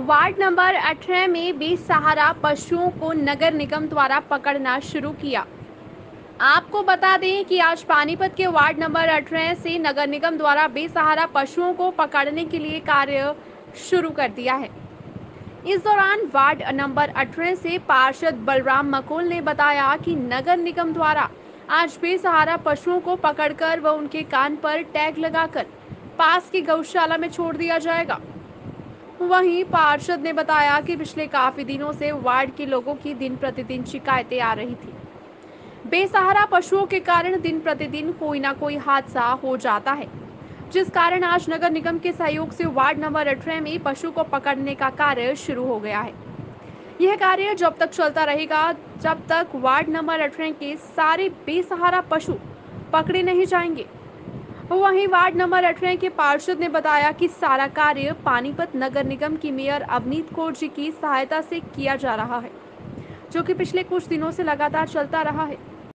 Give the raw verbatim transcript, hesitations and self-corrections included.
Ward number अठारह में बेसहारा पशुओं को नगर निगम द्वारा पकड़ना शुरू किया। आपको बता दें कि आज पानीपत के वार्ड नंबर अठारह से नगर निगम द्वारा बेसहारा पशुओं को पकड़ने के लिए कार्य शुरू कर दिया है। इस दौरान वार्ड नंबर अठारह से पार्षद बलराम मकोल ने बताया कि नगर निगम द्वारा आज बेसहारा पशुओं को पकड़कर व उनके कान पर टैग लगाकर पास की गौशाला में छोड़ दिया जाएगा। वहीं पार्षद ने बताया कि पिछले काफी दिनों से वार्ड के लोगों की दिन प्रतिदिन शिकायतें आ रही थी। बेसहारा पशुओं के कारण दिन प्रतिदिन कोई ना कोई हादसा हो जाता है, जिस कारण आज नगर निगम के सहयोग से वार्ड नंबर अठारह में पशु को पकड़ने का कार्य शुरू हो गया है। यह कार्य जब तक चलता रहेगा जब तक वार्ड नंबर अठारह के सारे बेसहारा पशु पकड़े नहीं जाएंगे। वहीं वार्ड नंबर अठारह के पार्षद ने बताया कि सारा कार्य पानीपत नगर निगम की मेयर अवनीत कौर जी की सहायता से किया जा रहा है, जो कि पिछले कुछ दिनों से लगातार चलता रहा है।